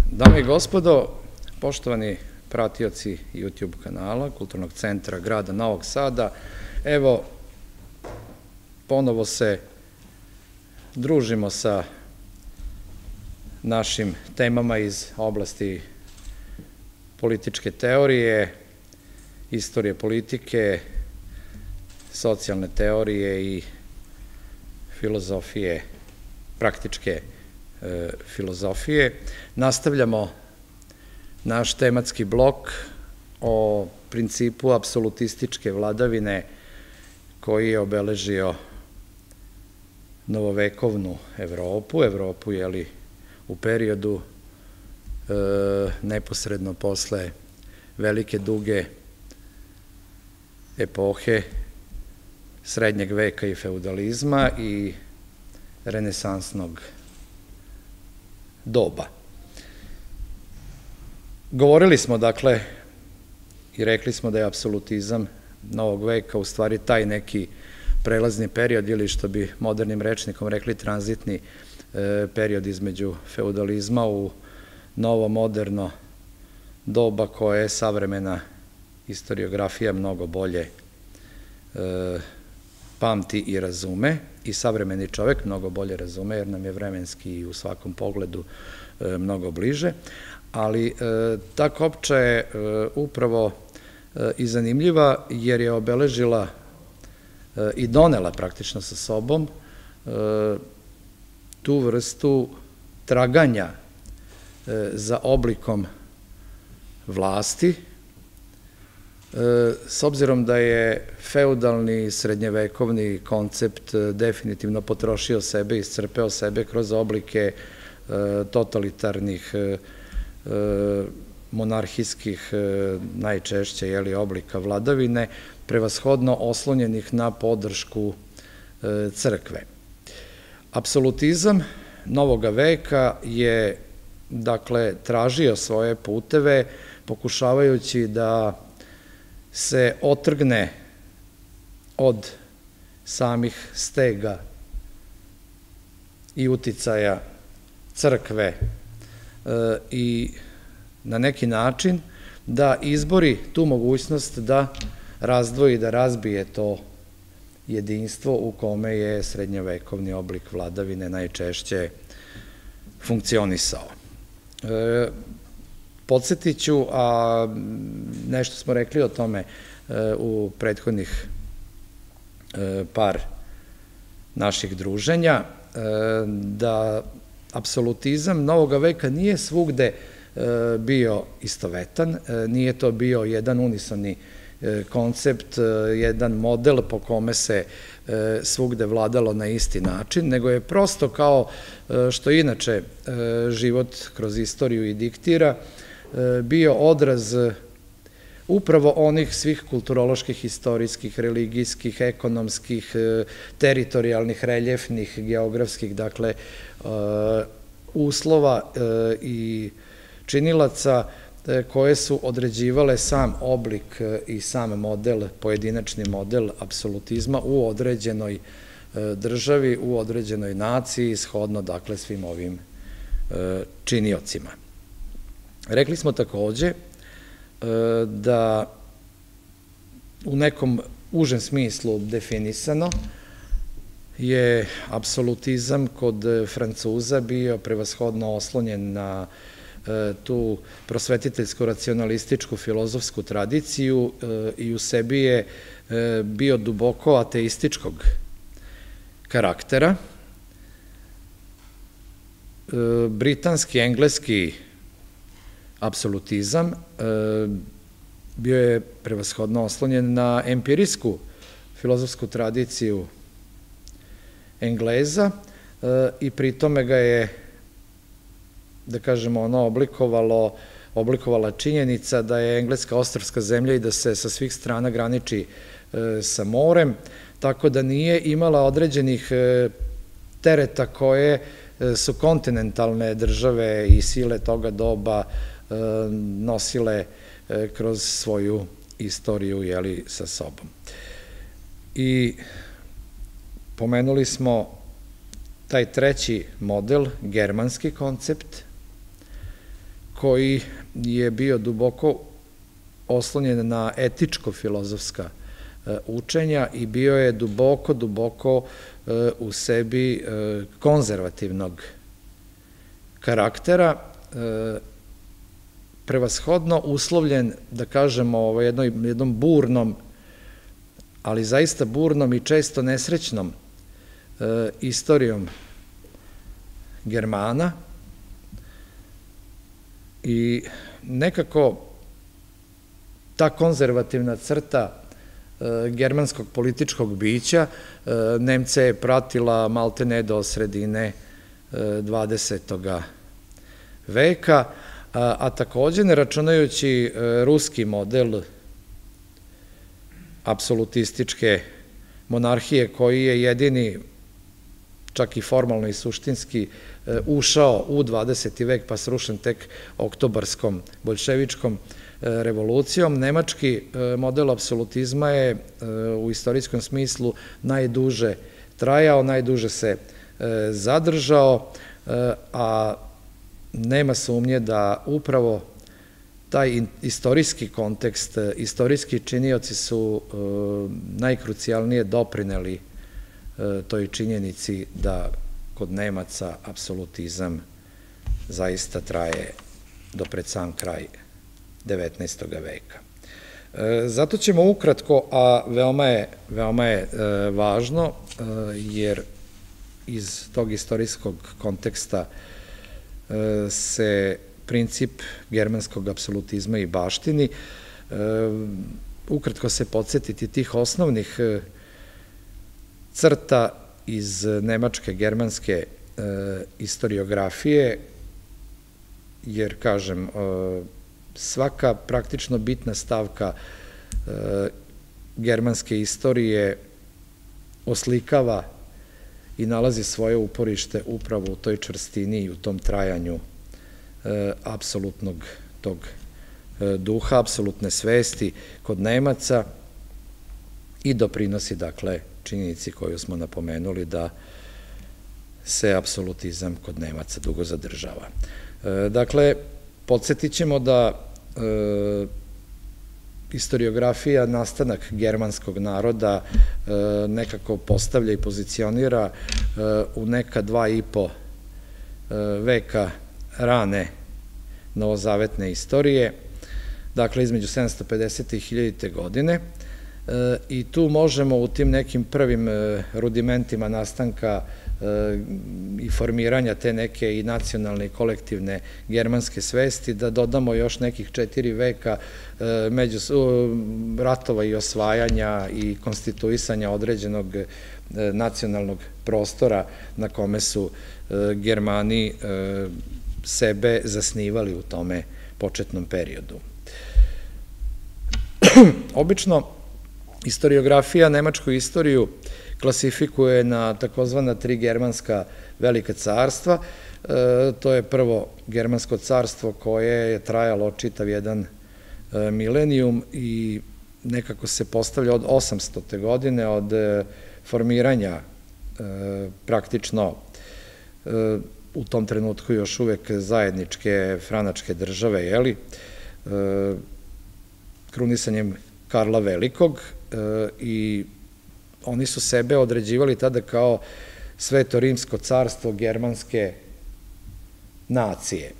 Dame i gospodo, poštovani pratioci YouTube kanala Kulturnog centra grada Novog Sada, evo, ponovo se družimo sa našim temama iz oblasti političke teorije, istorije politike, socijalne teorije i filozofije, praktičke filozofije. Nastavljamo naš tematski blok o principu apsolutističke vladavine koji je obeležio novovekovnu Evropu, jeli, u periodu neposredno posle velike duge epohe srednjeg veka i feudalizma i renesansnog doba. Govorili smo, dakle, i rekli smo da je apsolutizam novog veka u stvari taj neki prelazni period ili, što bi modernim rečnikom rekli, tranzitni period između feudalizma u novo moderno doba koje je savremena historiografija mnogo bolje pamti i razume, i savremeni čovek mnogo bolje razume, jer nam je vremenski i u svakom pogledu mnogo bliže, ali ta kopča je upravo i zanimljiva jer je obeležila i donela praktično sa sobom tu vrstu traganja za oblikom vlasti, s obzirom da je feudalni srednjevekovni koncept definitivno potrošio sebe, iscrpeo sebe kroz oblike totalitarnih, monarhijskih, najčešće oblika vladavine, prevashodno oslonjenih na podršku crkve. Apsolutizam novoga veka je, dakle, tražio svoje puteve pokušavajući da se otrgne od samih stega i uticaja crkve i na neki način da izbori tu mogućnost da razdvoji, da razbije to jedinstvo u kome je srednjovekovni oblik vladavine najčešće funkcionisao. Podsjetit ću, a nešto smo rekli o tome u prethodnih par naših druženja, da apsolutizam novoga veka nije svugde bio istovetan, nije to bio jedan unisoni koncept, jedan model po kome se svugde vladalo na isti način, nego je prosto, kao što inače život kroz istoriju i diktira, bio odraz upravo onih svih kulturoloških, istorijskih, religijskih, ekonomskih, teritorijalnih, reljefnih, geografskih, dakle, uslova i činilaca koje su određivale sam oblik i sam model, pojedinačni model apsolutizma u određenoj državi, u određenoj naciji, shodno, dakle, svim ovim činiocima. Rekli smo takođe da u nekom užem smislu definisano je apsolutizam kod Francuza bio prevashodno oslonjen na tu prosvetiteljsko-racionalističku filozofsku tradiciju i u sebi je bio duboko ateističkog karaktera. Britanski, engleski apsolutizam bio je prevashodno oslonjen na empirijsku filozofsku tradiciju Engleza i pri tome ga je, da kažemo, oblikovala činjenica da je Engleska ostrvska zemlja i da se sa svih strana graniči sa morem, tako da nije imala određenih tereta koje su kontinentalne države i sile toga doba nosile kroz svoju istoriju, sa sobom. I pomenuli smo taj treći model, germanski koncept, koji je bio duboko oslonjen na etičko-filozofska učenja i bio je duboko u sebi konzervativnog karaktera, prevashodno uslovljen, da kažemo, jednom burnom, ali zaista burnom i često nesrećnom istorijom Germana i nekako ta konzervativna crta germanskog političkog bića Nemce je pratila maltene do sredine 20. veka, a takođe ne računajući ruski model apsolutističke monarhije koji je jedini, čak i formalno i suštinski, ušao u 20. vek pa srušen tek oktobarskom boljševičkom revolucijom. Nemački model apsolutizma je u istorijskom smislu najduže trajao, najduže se zadržao, a nema sumnje da upravo taj istorijski kontekst, istorijski činioci su najkrucijalnije doprineli toj činjenici da kod Nemaca apsolutizam zaista traje do pred sam kraj 19. veka. Zato ćemo ukratko, a veoma je važno, jer iz tog istorijskog konteksta se princip germanskog apsolutizma i baštini, ukratko se podsjetiti tih osnovnih crta iz nemačke, germanske istoriografije, jer, kažem, svaka praktično bitna stavka germanske istorije oslikava i nalazi svoje uporište upravo u toj čvrstini i u tom trajanju apsolutnog tog duha, apsolutne svesti kod Nemaca i doprinosi, dakle, činjenici koju smo napomenuli da se apsolutizam kod Nemaca dugo zadržava. Dakle, podsjetit ćemo da istoriografija, nastanak germanskog naroda nekako postavlja i pozicionira u neka 2,5 veka rane novozavetne istorije, dakle između 750. i 1000. godine, i tu možemo u tim nekim prvim rudimentima nastanka i formiranja te neke i nacionalne i kolektivne germanske svesti da dodamo još nekih 4 veka ratova i osvajanja i konstituisanja određenog nacionalnog prostora na kome su Germani sebe zasnivali u tome početnom periodu. Obično istoriografija nemačku istoriju klasifikuje na takozvana 3 germanska velika carstva. To je prvo germansko carstvo koje je trajalo čitav jedan milenijum i nekako se postavlja od 800. godine, od formiranja praktično u tom trenutku još uvek zajedničke franačke države, jeli, krunisanjem Karla Velikog, i oni su sebe određivali tada kao Sveto rimsko carstvo germanske nacije.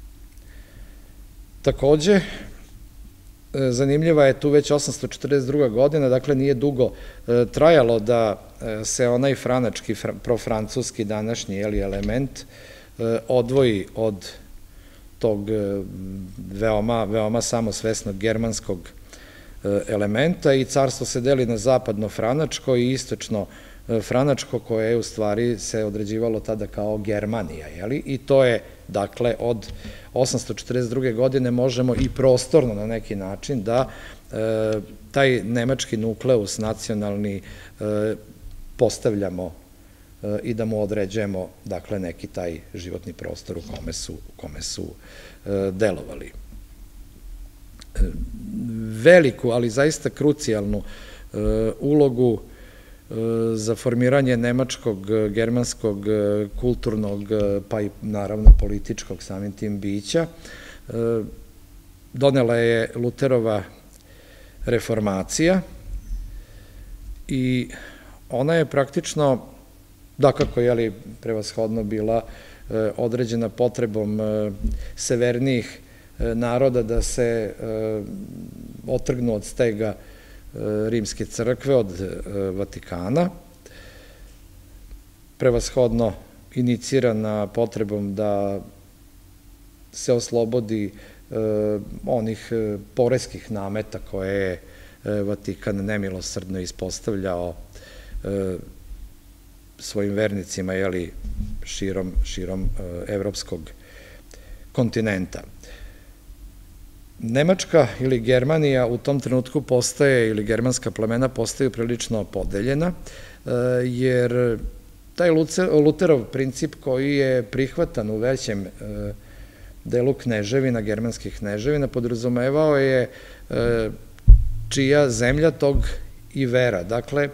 Takođe, zanimljiva je tu već 842. godina, dakle nije dugo trajalo da se onaj franački, profrancuski današnji element odvoji od tog veoma samosvesnog germanskog elementa i carstvo se deli na zapadno franačko i istočno franačko, koje je u stvari se određivalo tada kao Germanija, jeli? I to je, dakle, od 842. godine možemo i prostorno na neki način da taj nemački nukleus nacionalni postavljamo i da mu određujemo, dakle, neki taj životni prostor u kome su delovali. Veliku, ali zaista krucijalnu ulogu za formiranje nemačkog, germanskog, kulturnog, pa i naravno političkog samim tim bića donela je Luterova reformacija i ona je praktično, dakako, prevashodno bila određena potrebom severnijih naroda da se otrgnu od stega Rimske crkve, od Vatikana, prevashodno inicirana potrebom da se oslobodi onih poreskih nameta koje je Vatikan nemilosrdno ispostavljao svojim vernicima širom evropskog kontinenta. Nemačka ili Germanija u tom trenutku postaje, ili germanska plemena postaju prilično podeljena, jer taj Luterov princip koji je prihvatan u većem delu kneževina, germanskih kneževina, podrazumevao je čija zemlja tog i vera. Dakle,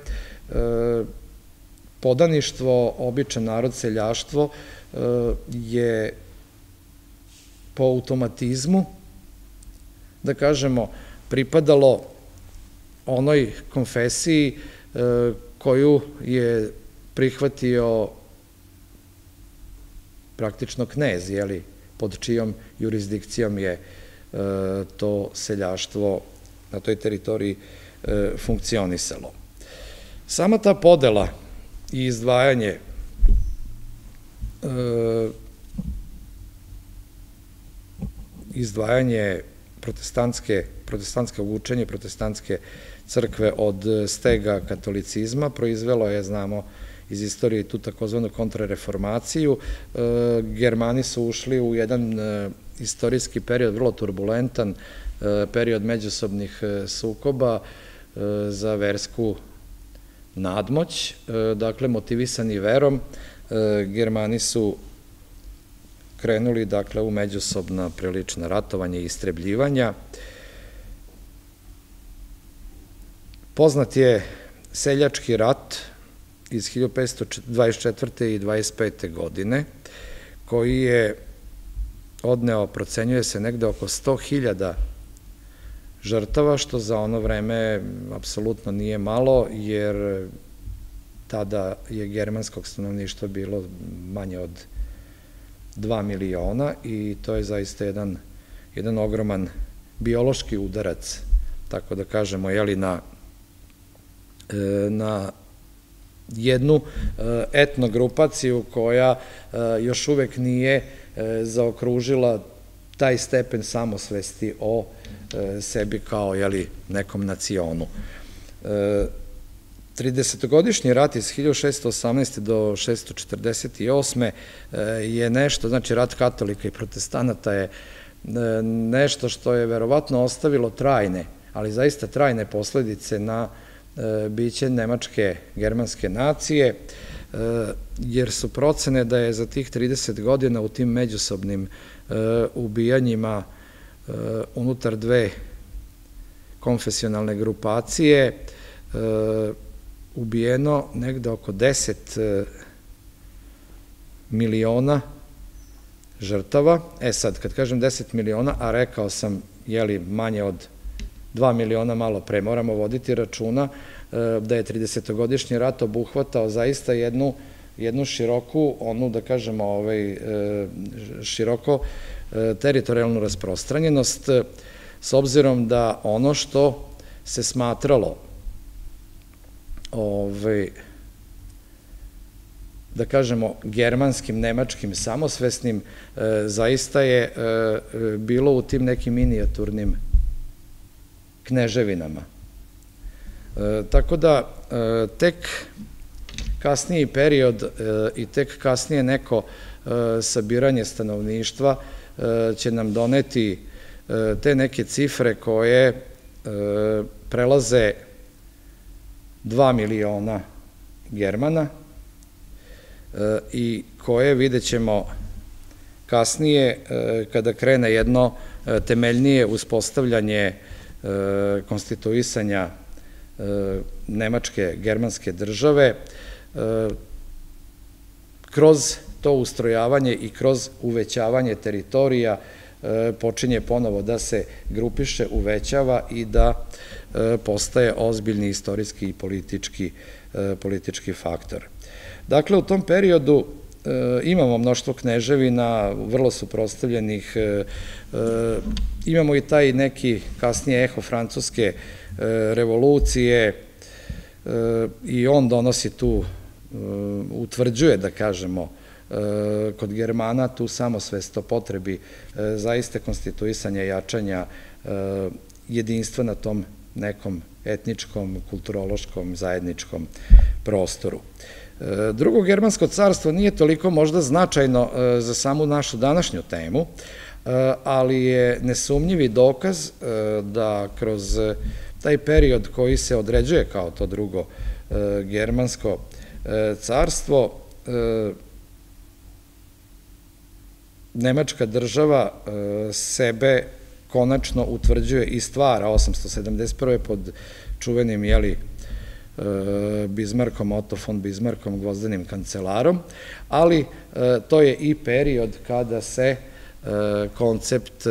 podaništvo, običan narod, seljaštvo je po automatizmu, da kažemo, pripadalo onoj konfesiji koju je prihvatio praktično knez, pod čijom jurisdikcijom je to seljaštvo na toj teritoriji funkcionisalo. Sama ta podela i izdvajanje protestantskog učenja, protestantske crkve od stega katolicizma proizvelo je, znamo iz istorije, tu takozvanu kontrareformaciju. Germani su ušli u jedan istorijski period, vrlo turbulentan, period međusobnih sukoba za versku nadmoć, dakle, motivisani verom, Germani su krenuli, dakle, u međusobna prilična ratovanja i istrebljivanja. Poznat je seljački rat iz 1524. i 25. godine, koji je odneo, procenjuje se, negde oko 100.000 žrtava, što za ono vreme apsolutno nije malo, jer tada je germanskog stanovništva bilo manje od 2 miliona i to je zaista jedan ogroman biološki udarac, tako da kažemo, na jednu etnogrupaciju koja još uvek nije zaokružila taj stepen samosvesti o sebi kao nekom nacionu. 30-godišnji rat iz 1618. do 1648. je nešto, znači rat katolika i protestanata je nešto što je verovatno ostavilo trajne, ali zaista trajne posledice na biće nemačke germanske nacije, jer su procene da je za tih 30 godina u tim međusobnim ubijanjima unutar dve konfesionalne grupacije ubijeno negde oko 10 miliona žrtava. Sad, kad kažem 10 miliona, a rekao sam, manje od 2 miliona malo pre, moramo voditi računa da je 30-godišnji rat obuhvatao zaista jednu široku, da kažemo, široko teritorijalnu rasprostranjenost, s obzirom da ono što se smatralo, da kažemo, germanskim, nemačkim, samosvesnim, zaista je bilo u tim nekim minijaturnim kneževinama. Tako da tek kasniji period i tek kasnije neko sabiranje stanovništva će nam doneti te neke cifre koje prelaze 2 miliona Germana i koje, vidjet ćemo kasnije, kada krene jedno temeljnije uspostavljanje konstituisanja nemačke, germanske države, kroz to ustrojavanje i kroz uvećavanje teritorija počinje ponovo da se grupiše, uvećava i da postaje ozbiljni istorijski i politički faktor. Dakle, u tom periodu imamo mnoštvo kneževina, vrlo suprotstavljenih, imamo i taj neki kasnije eho francuske revolucije i on donosi tu, utvrđuje, da kažemo, kod Germana tu samosvest o potrebi zaiste konstituisanja i jačanja jedinstva na tom nekom etničkom, kulturološkom, zajedničkom prostoru. Drugo germansko carstvo nije toliko možda značajno za samu našu današnju temu, ali je nesumnjivi dokaz da kroz taj period koji se određuje kao to drugo germansko carstvo, Nemačka država sebe konačno utvrđuje i stvara 871. pod čuvenim, Bizmarkom, Otto von Bizmarkom, gvozdenim kancelarom, ali to je i period kada se koncept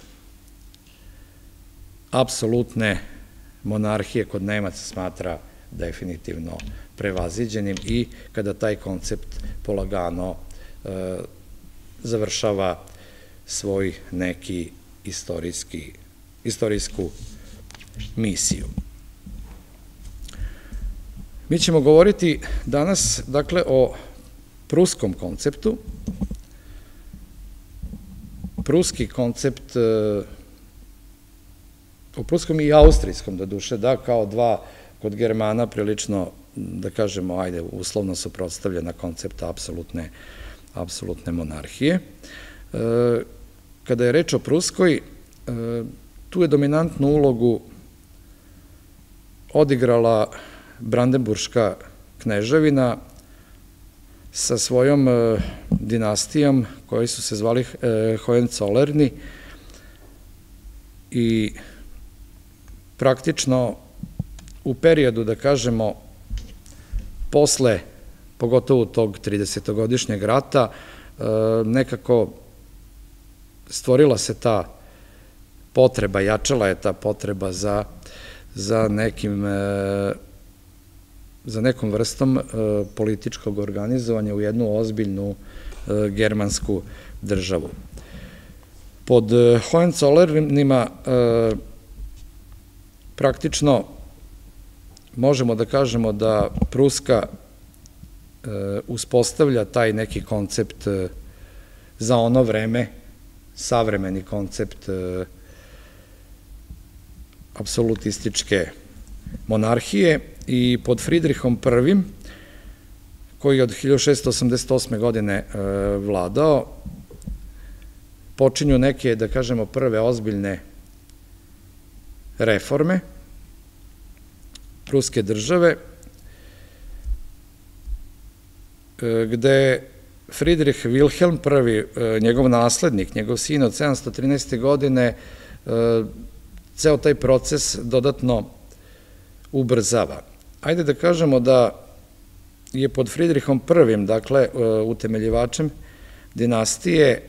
apsolutne monarhije kod Nemaca smatra definitivno prevaziđenim i kada taj koncept polagano završava svoj neki istorijsku misiju. Mi ćemo govoriti danas, dakle, o pruskom konceptu. Pruski koncept, o pruskom i austrijskom, do duše, da, kao dva kod Germana prilično, da kažemo, ajde, uslovno suprotstavljena koncepta apsolutne monarhije. Kada je reč o pruskoj, tu je dominantnu ulogu odigrala Brandenburška kneževina sa svojom dinastijom koji su se zvali Hohenzollernji i praktično u periodu, da kažemo, posle, pogotovo tog 30-godišnjeg rata, nekako stvorila se ta potreba, jačala je ta potreba za nekom vrstom političkog organizovanja u jednu ozbiljnu germansku državu. Pod Hohenzollernima praktično možemo da kažemo da Pruska uspostavlja taj neki koncept za ono vreme, savremeni koncept apsolutističke monarhije i pod Fridrihom I, koji je od 1688. godine vladao, počinju neke, da kažemo, prve ozbiljne reforme pruske države, gde Friedrich Wilhelm I, njegov naslednik, njegov sin od 713. godine, ceo taj proces dodatno ubrzava. Ajde da kažemo da je pod Fridrihom I, dakle, utemeljivačem dinastije,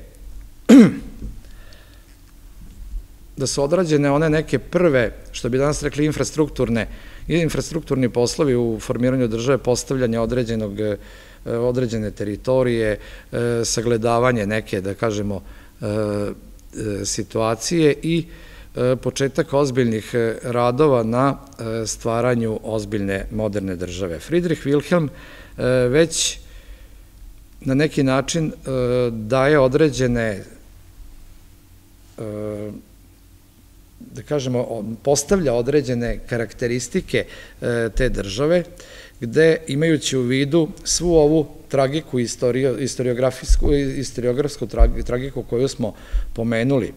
da su odrađene one neke prve, što bi danas rekli, infrastrukturni poslovi u formiranju države, postavljanje određene teritorije, sagledavanje neke, da kažemo, situacije i početak ozbiljnih radova na stvaranju ozbiljne moderne države. Friedrich Wilhelm već na neki način daje određene, da kažemo, postavlja određene karakteristike te države, gde, imajući u vidu svu ovu tragiku, istoriografsku tragiku koju smo pomenuli,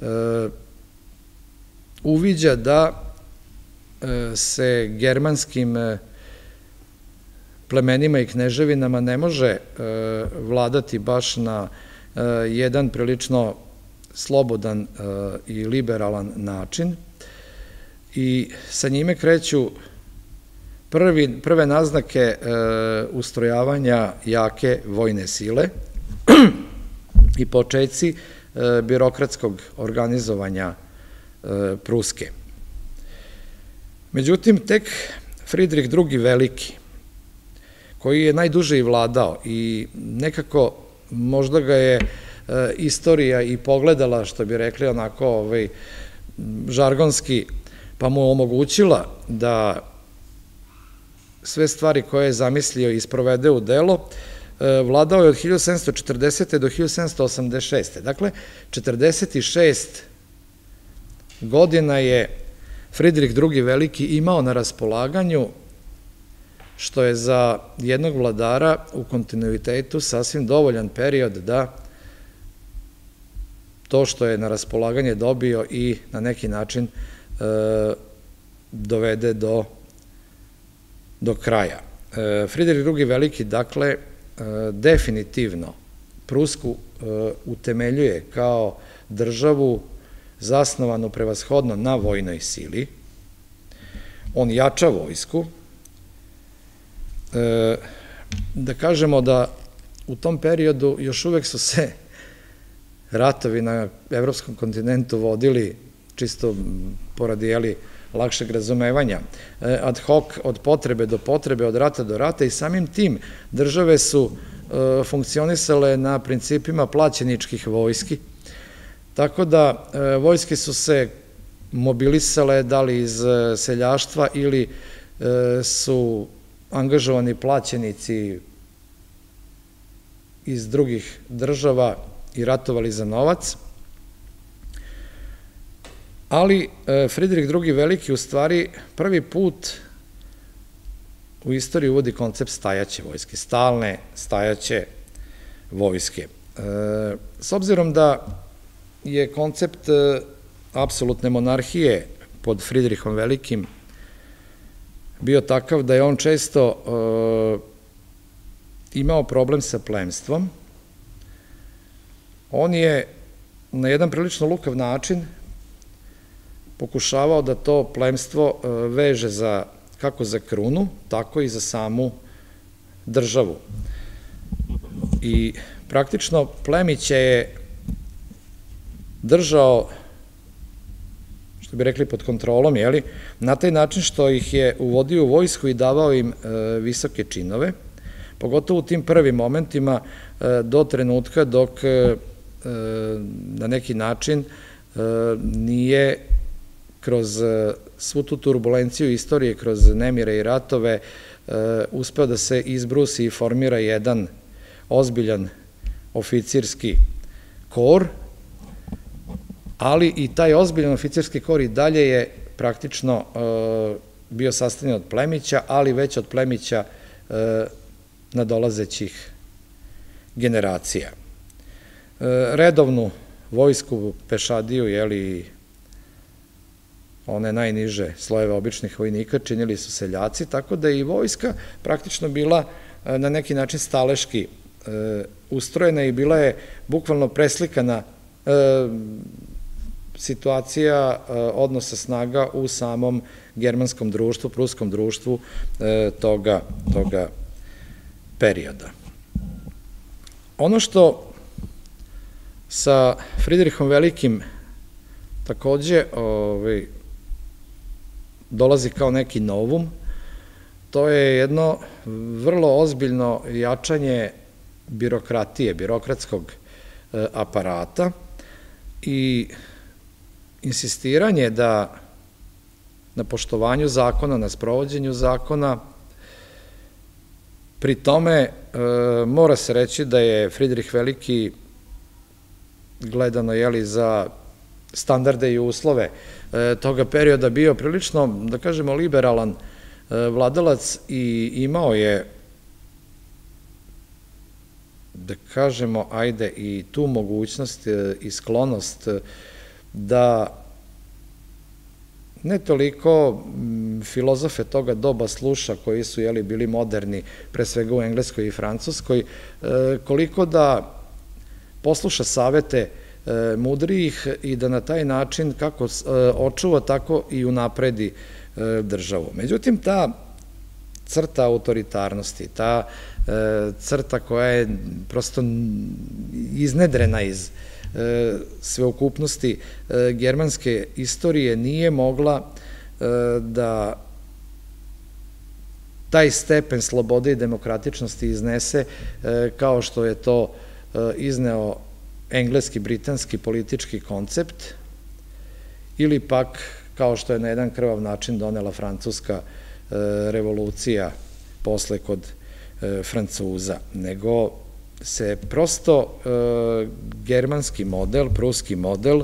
uviđa da se germanskim plemenima i kneževinama ne može vladati baš na jedan prilično slobodan i liberalan način i sa njime kreću prve naznake ustrojavanja jake vojne sile i počeci birokratskog organizovanja Pruske. Međutim, tek Fridrih II. Veliki, koji je najduže i vladao i nekako možda ga je istorija i pogledala, što bi rekli onako žargonski, pa mu omogućila da sve stvari koje je zamislio i sprovede u delo, vladao je od 1740. do 1786. Dakle, 46 godina je Fridrih II. Veliki imao na raspolaganju, što je za jednog vladara u kontinuitetu sasvim dovoljan period da to što je na raspolaganje dobio i na neki način dovede do kraja. Fridrih II. Veliki, dakle, definitivno Prusku utemeljuje kao državu zasnovanu prevashodno na vojnoj sili. On jača vojsku. Da kažemo da u tom periodu još uvek su se ratovi na evropskom kontinentu vodili čisto poradi lakšeg razumevanja, ad hoc, od potrebe do potrebe, od rata do rata, i samim tim države su funkcionisale na principima plaćeničkih vojski, tako da vojske su se mobilisale da li iz seljaštva ili su angažovani plaćenici iz drugih država i ratovali za novac, ali Fridrih II. Veliki u stvari prvi put u istoriji uvodi koncept stajaće vojske, stalne stajaće vojske. S obzirom da je koncept apsolutne monarhije pod Fridrihom Velikim bio takav da je on često imao problem sa plemstvom, on je na jedan prilično lukav način pokušavao da to plemstvo veže kako za krunu, tako i za samu državu. I praktično plemiće je držao, što bi rekli, pod kontrolom, na taj način što ih je uvodio u vojsku i davao im visoke činove, pogotovo u tim prvim momentima do trenutka dok na neki način nije kroz svu tu turbulenciju istorije, kroz nemire i ratove, uspeo da se izbrusi i formira jedan ozbiljan oficirski kor, ali i taj ozbiljan oficirski kor i dalje je praktično bio sastavljen od plemića, ali već od plemića nadolazećih generacija. Redovnu vojsku, pešadiju, one najniže slojeve običnih vojnika činili su seljaci, tako da je i vojska praktično bila na neki način staleški ustrojena i bila je bukvalno preslikana situacija odnosa snaga u samom germanskom društvu, pruskom društvu toga perioda. Ono što sa Fridrihom Velikim takođe dolazi kao neki novum, to je jedno vrlo ozbiljno jačanje birokratije, birokratskog aparata i insistiranje da na poštovanju zakona, na sprovođenju zakona, pri tome mora se reći da je Fridrih Veliki gledano za standarde i uslove toga perioda bio prilično, da kažemo, liberalan vladalac i imao je, da kažemo, i tu mogućnost i sklonost da ne toliko filozofe toga doba sluša, koji su bili moderni, pre svega u Engleskoj i Francuskoj, koliko da posluša savete mudrijih i da na taj način kako očuva, tako i unapredi državu. Međutim, ta crta autoritarnosti, ta crta koja je prosto iznedrena iz sveukupnosti germanske istorije nije mogla da taj stepen slobode i demokratičnosti iznese kao što je to izneo engleski, britanski politički koncept ili pak kao što je na jedan krvav način donela francuska revolucija posle kod Francuza, nego se prosto germanski model, pruski model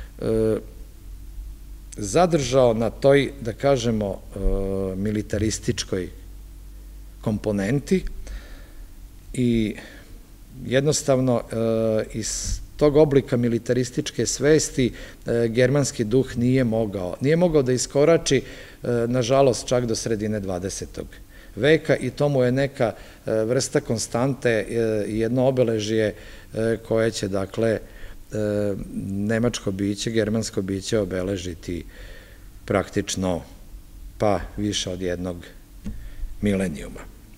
zadržao na toj, da kažemo, militarističkoj komponenti i jednostavno iz tog oblika militarističke svesti germanski duh nije mogao da iskorači, nažalost, čak do sredine 20. veka i to mu je neka vrsta konstante i jedno obeležje koje će, dakle, nemačko biće, germansko biće obeležiti praktično pa više od jednog milenijuma.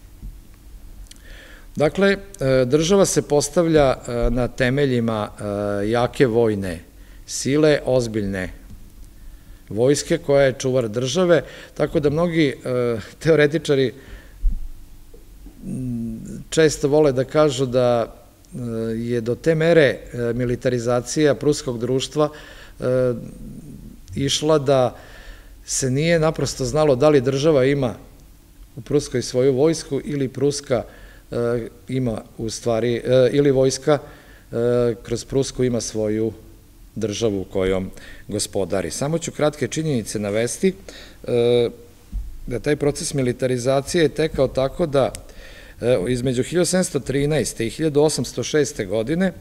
Dakle, država se postavlja na temeljima jake vojne sile, ozbiljne vojske koja je čuvar države, tako da mnogi teoretičari često vole da kažu da je do te mere militarizacija pruskog društva išla da se nije naprosto znalo da li država ima u Pruskoj svoju vojsku ili Pruska ima u stvari, ili vojska kroz Prusku ima svoju državu kojom gospodari. Samo ću kratke činjenice navesti da taj proces militarizacije je tekao tako da između 1713. i 1806. godine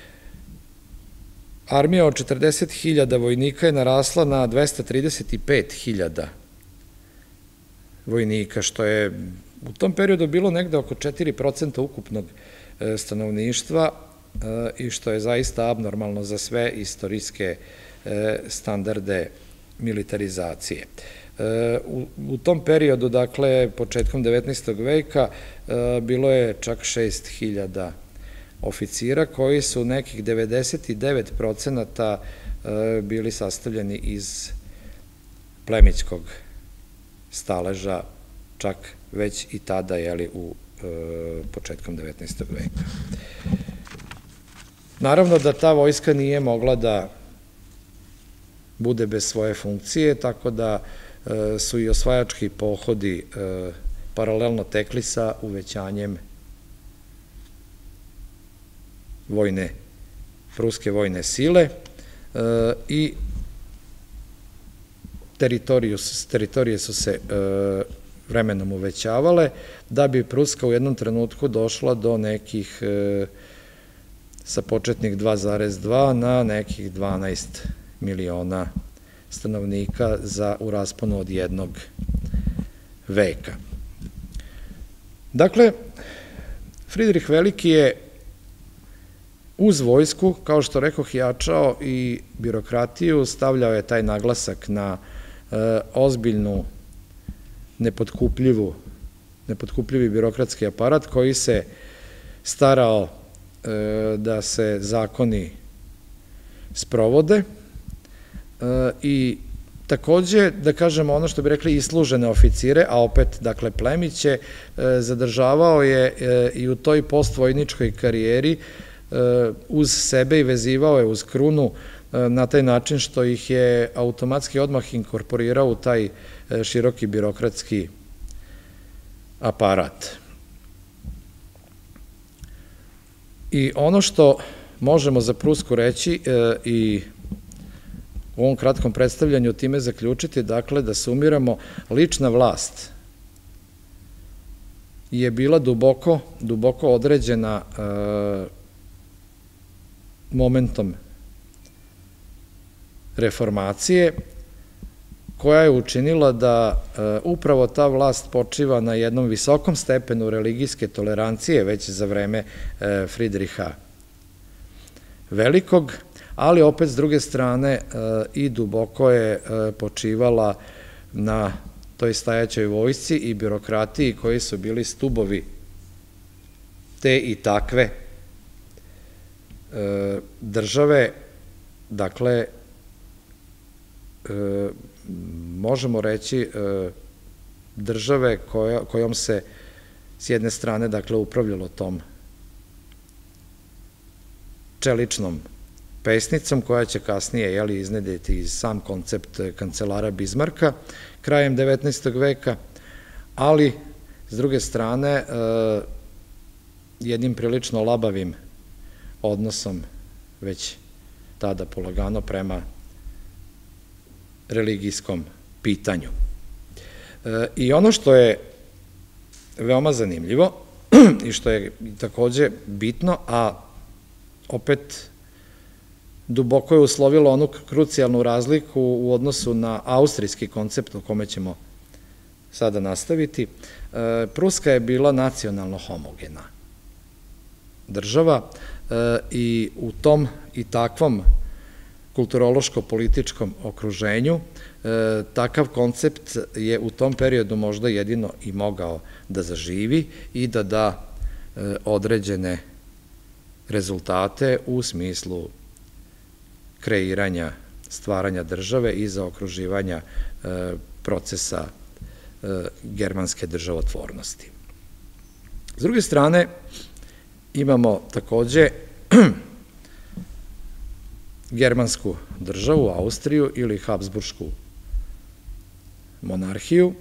armija od 40.000 vojnika je narasla na 235.000 vojnika, što je u tom periodu bilo negde oko 4% ukupnog stanovništva i što je zaista abnormalno za sve istorijske standarde militarizacije. U tom periodu, dakle, početkom 19. veka, bilo je čak 6.000 oficira koji su nekih 99% bili sastavljeni iz plemićkog staleža, čak već i tada, u početkom 19. veka. Naravno da ta vojska nije mogla da bude bez svoje funkcije, tako da su i osvajački pohodi paralelno tekli sa uvećanjem pruske vojne sile i teritorije su se vremenom uvećavale, da bi Pruska u jednom trenutku došla do nekih, sa početnih 2,2 na nekih 12 miliona stanovnika u rasponu od jednog veka. Dakle, Fridrih Veliki je uz vojsku, kao što rekoh, jačao i birokratiju, stavljao je taj naglasak na ozbiljnu, nepotkupljivi birokratski aparat koji se starao da se zakoni sprovode i takođe, da kažemo ono što bi rekli, islužene oficire, a opet, dakle, plemiće, zadržavao je i u toj postvojničkoj karijeri uz sebe i vezivao je uz krunu na taj način što ih je automatski odmah inkorporirao u taj široki birokratski aparat. I ono što možemo za Prusku reći i u ovom kratkom predstavljanju time zaključiti, dakle, da sumiramo, lična vlast je bila duboko određena momentom reformacije, koja je učinila da upravo ta vlast počiva na jednom visokom stepenu religijske tolerancije već za vreme Fridriha Velikog, ali opet s druge strane i duboko je počivala na toj stajaćoj vojsci i birokratiji koji su bili stubovi te i takve države, dakle, možemo reći države kojom se s jedne strane, dakle, upravljalo tom čeličnom pesnicom, koja će kasnije iznediti i sam koncept kancelara Bizmarka krajem 19. veka, ali s druge strane jednim prilično labavim odnosom već tada polagano prema religijskom pitanju. I ono što je veoma zanimljivo i što je takođe bitno, a opet duboko je uslovilo onu krucijalnu razliku u odnosu na austrijski koncept o kome ćemo sada nastaviti, Pruska je bila nacionalno homogena država i u tom i takvom kulturološko-političkom okruženju takav koncept je u tom periodu možda jedino i mogao da zaživi i da da određene rezultate u smislu kreiranja, stvaranja države i zaokruživanja procesa germanske državotvornosti. S druge strane, imamo takođe germansku državu, Austriju ili Habsburšku monarhiju,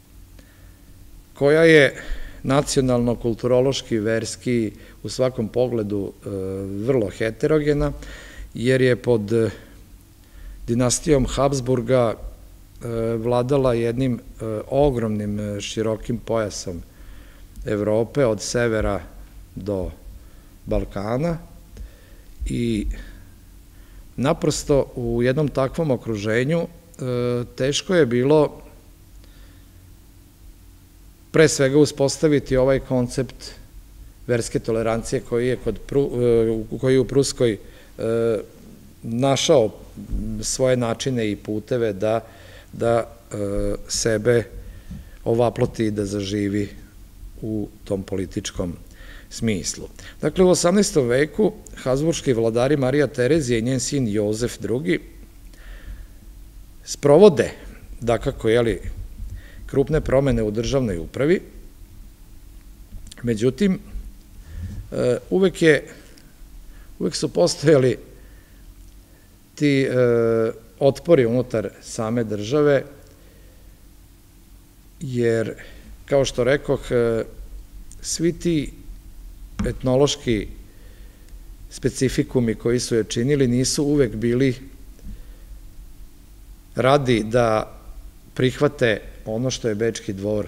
koja je nacionalno, kulturološki, verski, u svakom pogledu vrlo heterogena, jer je pod dinastijom Habsburga vladala jednim ogromnim širokim pojasom Evrope od severa do Balkana i naprosto u jednom takvom okruženju teško je bilo pre svega uspostaviti ovaj koncept verske tolerancije koji je u Pruskoj našao svoje načine i puteve da sebe ovaploti i da zaživi u tom političkom smislu. Dakle, u 18. veku habsburški vladari Marija Terezija i njen sin Jozef II sprovode, dakako, krupne promene u državnoj upravi, međutim, uvek su postojali ti otpori unutar same države, jer, kao što rekoh, svi ti etnološki specifikumi koji su je činili nisu uvek bili radi da prihvate ono što je Bečki dvor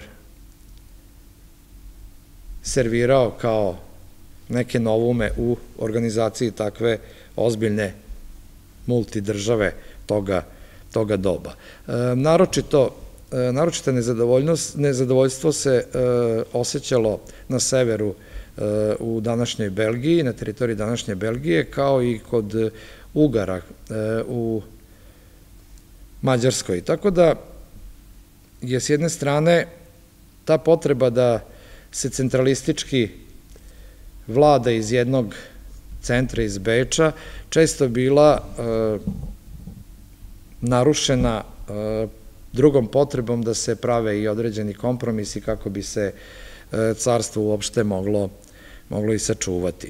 servirao kao neke novume u organizaciji takve ozbiljne multidržave toga doba. Naročito nezadovoljstvo se osjećalo na severu u današnjoj Belgiji, na teritoriji današnje Belgije, kao i kod Ugara u Mađarskoj. Tako da je s jedne strane ta potreba da se centralistički vlada iz jednog centra iz Beča često bila narušena drugom potrebom da se prave i određeni kompromisi kako bi se carstvo uopšte moglo i sačuvati.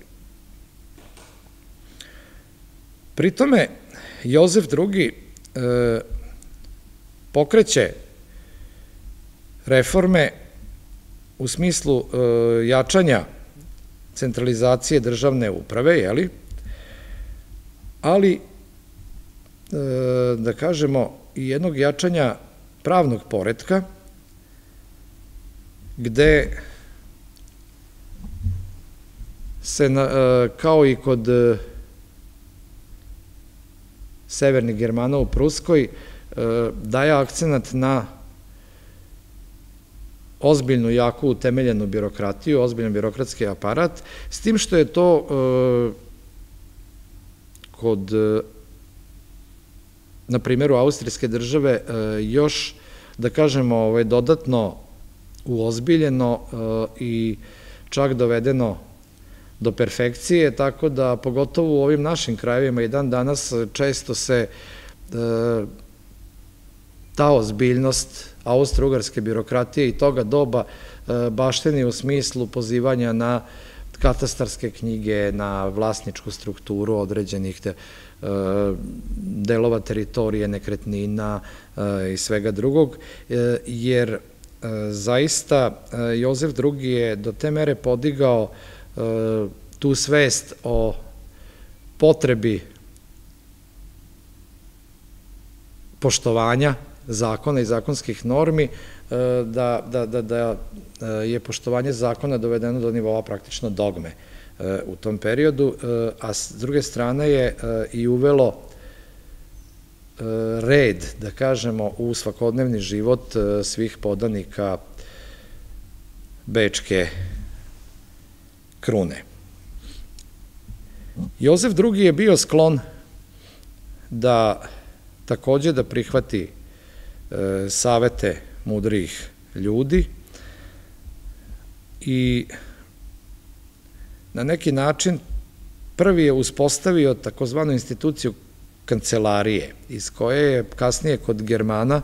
Pri tome, Jozef II pokreće reforme u smislu jačanja centralizacije državne uprave, ali, da kažemo, i jednog jačanja pravnog poretka, gde se, kao i kod severnih Germana u Pruskoj, daje akcenat na ozbiljnu, jaku, utemeljenu birokratiju, ozbiljan birokratski aparat, s tim što je to kod, na primjeru austrijske države, još, da kažemo, dodatno uozbiljeno i čak dovedeno do perfekcije, tako da pogotovo u ovim našim krajevima i dan danas često se ta ozbiljnost austro-ugarske birokratije i toga doba baštini u smislu pozivanja na katastarske knjige, na vlasničku strukturu određenih delova teritorije, nekretnina i svega drugog, jer zaista Jozef II. Je do te mere podigao tu svest o potrebi poštovanja zakona i zakonskih normi, da je poštovanje zakona dovedeno do nivoa praktično dogme u tom periodu, a s druge strane je i uvelo red, da kažemo, u svakodnevni život svih podanika Bečke krune. Jozef II. Je bio sklon da takođe da prihvati savete mudrih ljudi i na neki način prvi je uspostavio takozvanu instituciju kancelarije, iz koje je kasnije kod Germana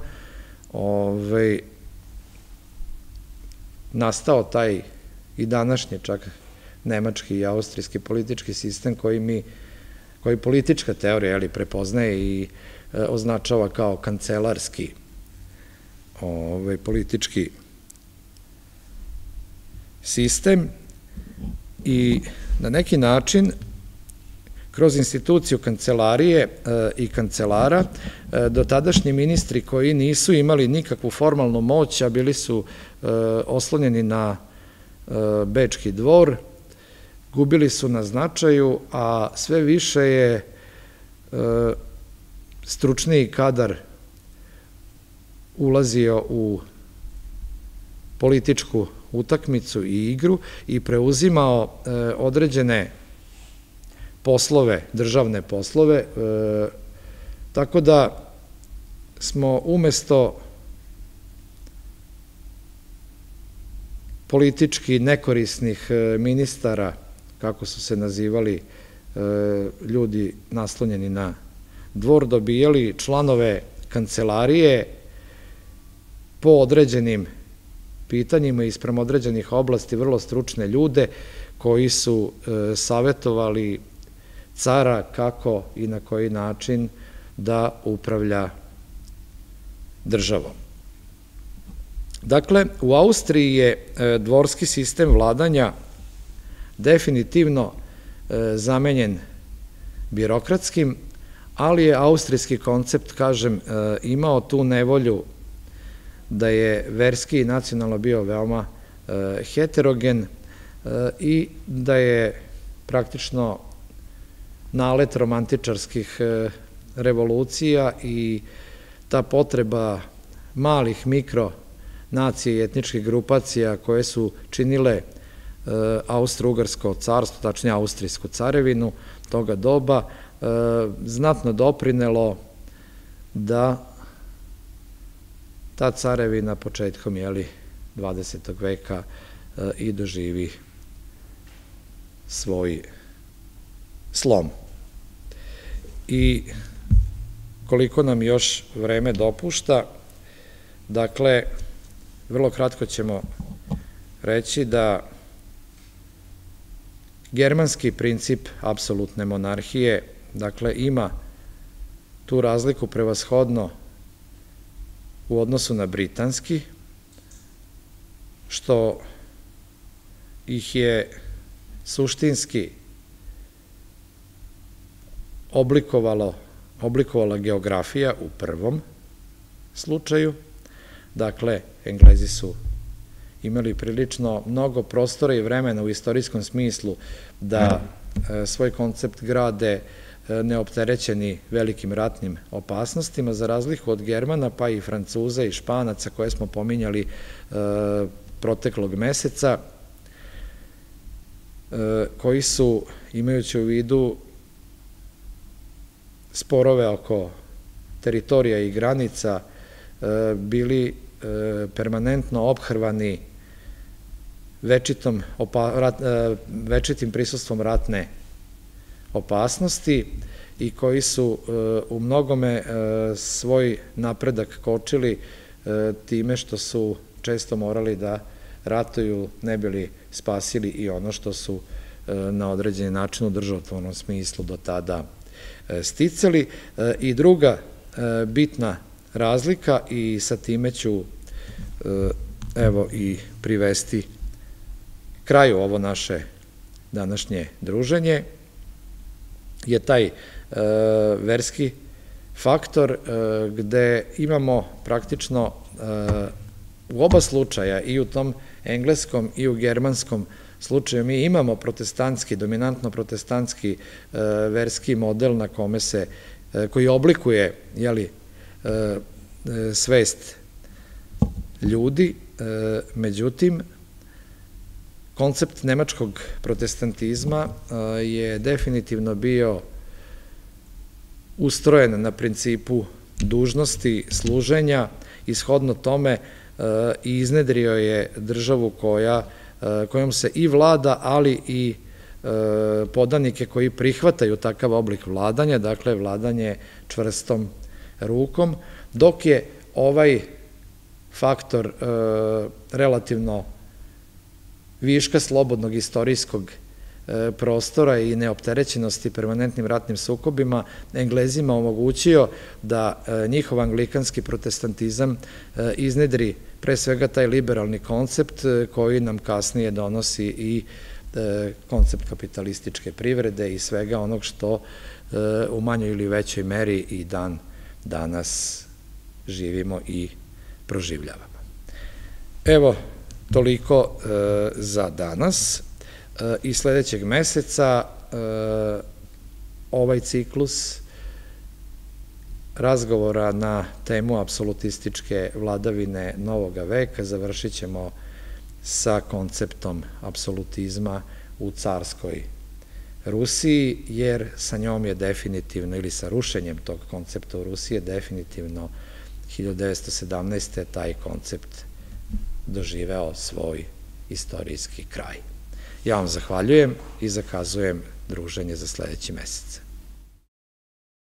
nastao taj i današnji čak nemački i austrijski politički sistem koji politička teorija prepoznaje i označava kao kancelarski politički sistem i na neki način kroz instituciju kancelarije i kancelara dotadašnji ministri koji nisu imali nikakvu formalnu moć, a bili su oslonjeni na Bečki dvor, gubili su na značaju, a sve više je stručniji kadar ulazio u političku utakmicu i igru i preuzimao određene poslove, državne poslove, tako da smo umesto politički nekorisnih ministara, kako su se nazivali ljudi naslonjeni na dvor, dobijali članove kancelarije po određenim pitanjima i sprem određenih oblasti, vrlo stručne ljude koji su savetovali cara kako i na koji način da upravlja državom. Dakle, u Austriji je dvorski sistem vladanja definitivno zamenjen birokratskim, ali je austrijski koncept, kažem, imao tu nevolju da je verski i nacionalno bio veoma heterogen i da je praktično nalet romantičarskih revolucija i ta potreba malih mikro nacije i etničkih grupacija koje su činile Austro-Ugarsko carstvo, tačnije Austrijsku carevinu toga doba, znatno doprinelo da ta carevina početkom 20. veka i doživi svoj slom. I koliko nam još vreme dopušta, dakle, vrlo kratko ćemo reći da germanski princip apsolutne monarhije, dakle, ima tu razliku prevashodno u odnosu na britanski, što ih je suštinski oblikovala geografija u prvom slučaju. Dakle, Englezi su imali prilično mnogo prostora i vremena u istorijskom smislu da svoj koncept grade neopterećeni velikim ratnim opasnostima, za razliku od Germana, pa i Francuza i Španaca koje smo pominjali proteklog meseca, koji su, imajući u vidu sporove oko teritorija i granica, bili permanentno ophrvani večitim prisustvom ratne opasnosti i koji su u mnogome svoj napredak kočili time što su često morali da ratuju ne bi li spasili i ono što su na određeni način u državotvornom smislu do tada sticali. I druga bitna razlika, i sa time ću evo i privesti kraju ovo naše današnje druženje, je taj verski faktor gde imamo praktično u oba slučaja, i u tom engleskom i u germanskom slučaju, mi imamo protestantski, dominantno protestantski verski model na kome se, koji oblikuje svest ljudi. Međutim, koncept nemačkog protestantizma je definitivno bio ustrojen na principu dužnosti, služenja, i shodno tome i iznedrio je državu kojom se i vlada, ali i podanike koji prihvataju takav oblik vladanja, dakle vladanje čvrstom rukom, dok je ovaj faktor relativno viška slobodnog istorijskog prostora i neopterećenosti permanentnim ratnim sukobima Englezima omogućio da njihov anglikanski protestantizam iznedri pre svega taj liberalni koncept koji nam kasnije donosi i koncept kapitalističke privrede i svega onog što u manjoj ili većoj meri i dan danas živimo i proživljavamo. Evo, toliko za danas. I sledećeg meseca ovaj ciklus razgovora na temu apsolutističke vladavine novoga veka završit ćemo sa konceptom apsolutizma u carskoj Rusiji, jer sa njom je definitivno, ili sa rušenjem tog koncepta u Rusiji je definitivno 1917. taj koncept doživeo svoj istorijski kraj. Ja vam zahvaljujem i zakazujem druženje za sledeći mesec.